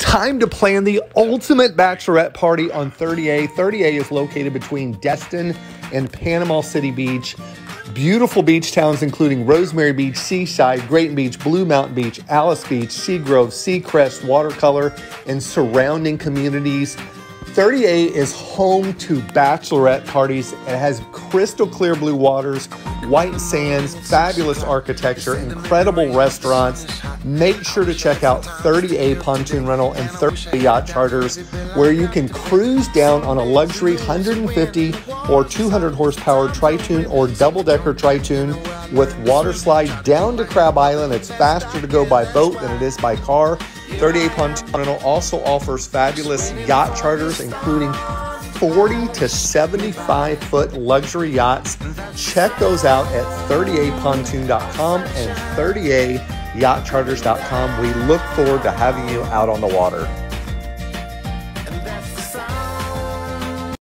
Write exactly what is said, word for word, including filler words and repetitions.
Time to plan the ultimate bachelorette party on thirty A. thirty A is located between Destin and Panama City Beach. Beautiful beach towns including Rosemary Beach, Seaside, Great Beach, Blue Mountain Beach, Alice Beach, Seagrove, Seacrest, Watercolor, and surrounding communities. thirty A is home to bachelorette parties. It has crystal clear blue waters, white sands, fabulous architecture, incredible restaurants. Make sure to check out thirty A Pontoon Rental and thirty A Yacht Charters, where you can cruise down on a luxury one hundred fifty or two hundred horsepower tritoon or double-decker tritoon with water slide down to Crab Island. It's faster to go by boat than it is by car. thirty A Pontoon Rental also offers fabulous yacht charters, including forty to seventy-five foot luxury yachts. Check those out at thirty A pontoon dot com and thirty A yacht charters dot com. We look forward to having you out on the water.